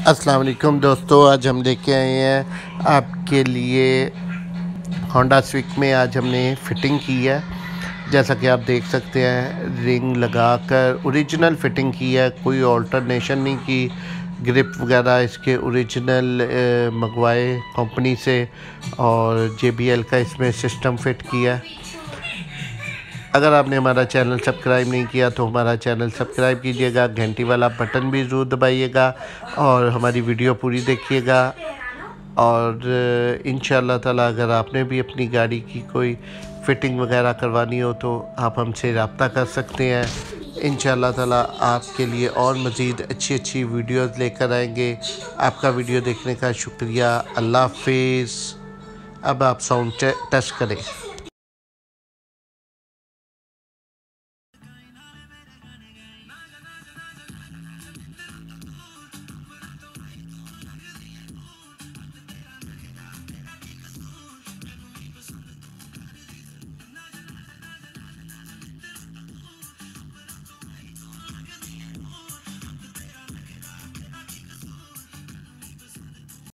अस्सलाम वालेकुम दोस्तों, आज हम लेके आए हैं आपके लिए होंडा स्विक में। आज हमने फ़िटिंग की है, जैसा कि आप देख सकते हैं। रिंग लगाकर ओरिजिनल फ़िटिंग की है, कोई ऑल्टरनेशन नहीं की। ग्रिप वगैरह इसके ओरिजिनल मंगवाए कंपनी से, और JBL का इसमें सिस्टम फ़िट किया है। अगर आपने हमारा चैनल सब्सक्राइब नहीं किया तो हमारा चैनल सब्सक्राइब कीजिएगा, घंटी वाला बटन भी ज़रूर दबाइएगा और हमारी वीडियो पूरी देखिएगा। और इंशाअल्लाह ताला अगर आपने भी अपनी गाड़ी की कोई फ़िटिंग वगैरह करवानी हो तो आप हमसे रब्ता कर सकते हैं। इंशाअल्लाह ताला आपके लिए और मज़ीद अच्छी वीडियोज़ लेकर आएंगे। आपका वीडियो देखने का शुक्रिया। अल्लाह हाफिज़। अब आप साउंड टेस्ट करें।